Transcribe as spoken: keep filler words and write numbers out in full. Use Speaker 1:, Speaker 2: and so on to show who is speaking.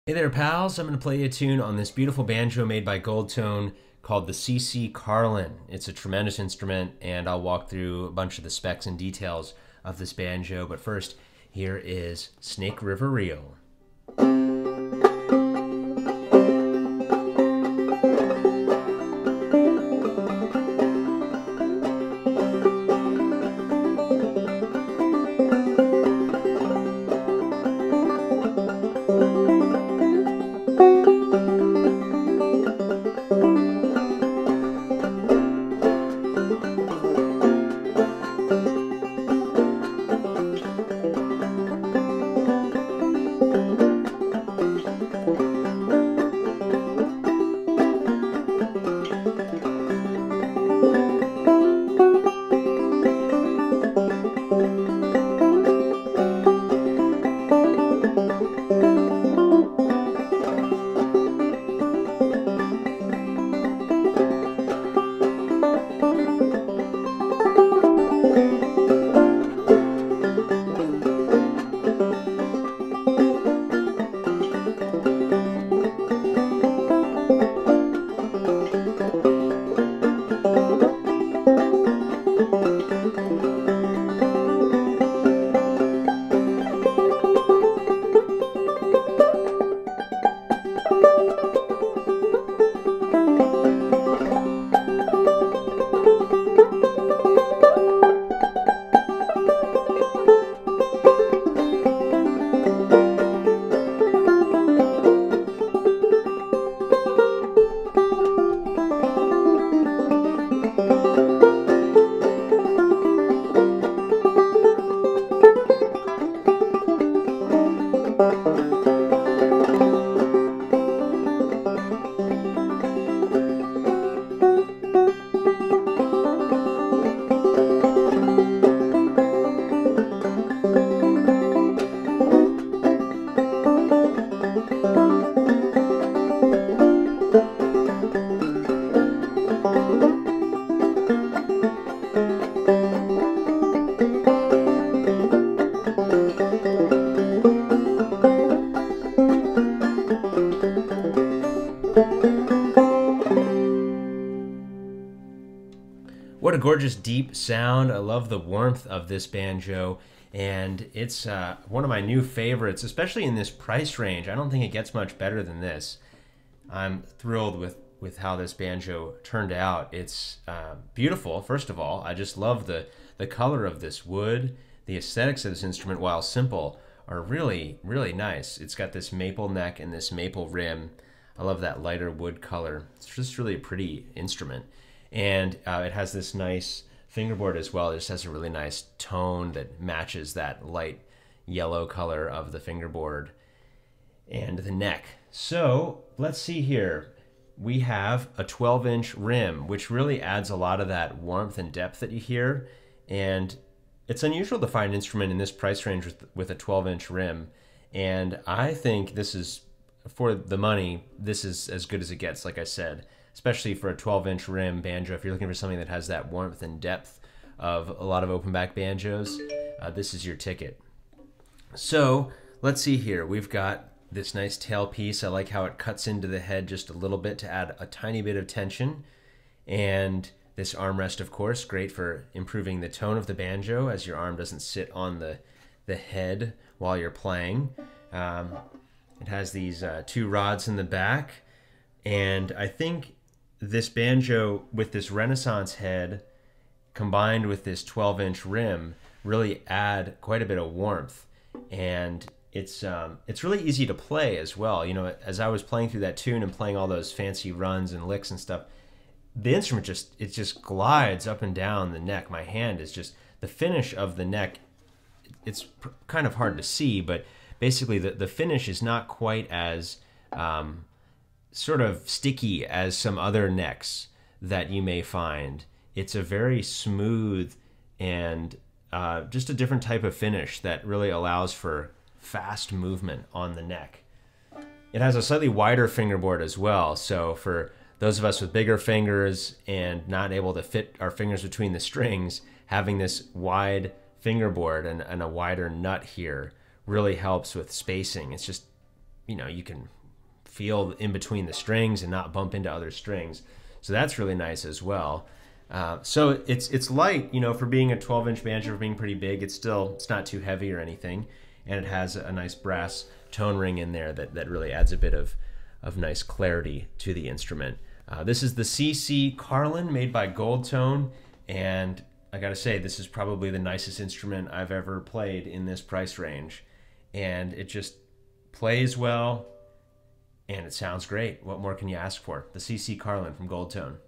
Speaker 1: Hey there, pals. I'm going to play you a tune on this beautiful banjo made by Goldtone called the C C Carlin. It's a tremendous instrument, and I'll walk through a bunch of the specs and details of this banjo. But first, here is Snake River Reel. What a gorgeous deep sound. I love the warmth of this banjo, and it's uh, one of my new favorites, especially in this price range. I don't think it gets much better than this. I'm thrilled with, with how this banjo turned out. It's uh, beautiful, first of all. I just love the, the color of this wood. The aesthetics of this instrument, while simple, are really, really nice. It's got this maple neck and this maple rim. I love that lighter wood color. It's just really a pretty instrument. And uh, it has this nice fingerboard as well. It just has a really nice tone that matches that light yellow color of the fingerboard and the neck. So let's see here. We have a twelve inch rim, which really adds a lot of that warmth and depth that you hear. And it's unusual to find an instrument in this price range with, with a twelve inch rim. And I think this is, for the money, this is as good as it gets, like I said. Especially for a twelve inch rim banjo. If you're looking for something that has that warmth and depth of a lot of open back banjos, uh, this is your ticket. So let's see here. We've got this nice tailpiece. I like how it cuts into the head just a little bit to add a tiny bit of tension. And this armrest, of course, great for improving the tone of the banjo as your arm doesn't sit on the, the head while you're playing. Um, it has these uh, two rods in the back. And I think this banjo with this Renaissance head combined with this twelve inch rim really add quite a bit of warmth, and it's um, it's really easy to play as well. You know, as I was playing through that tune and playing all those fancy runs and licks and stuff, the instrument just it just glides up and down the neck. My hand is just the finish of the neck. It's kind of hard to see, but basically the the finish is not quite as um, sort of sticky as some other necks that you may find. It's a very smooth and uh, just a different type of finish that really allows for fast movement on the neck. It has a slightly wider fingerboard as well, so for those of us with bigger fingers and not able to fit our fingers between the strings, having this wide fingerboard and, and a wider nut here really helps with spacing. It's just you know, you can feel in between the strings and not bump into other strings. So that's really nice as well. Uh, so it's it's light, you know, for being a twelve inch banjo, for being pretty big. It's still, it's not too heavy or anything, and it has a nice brass tone ring in there that, that really adds a bit of, of nice clarity to the instrument. Uh, this is the C C Carlin, made by Goldtone, and I gotta say, this is probably the nicest instrument I've ever played in this price range, and it just plays well, and it sounds great. What more can you ask for? The C C Carlin from Goldtone.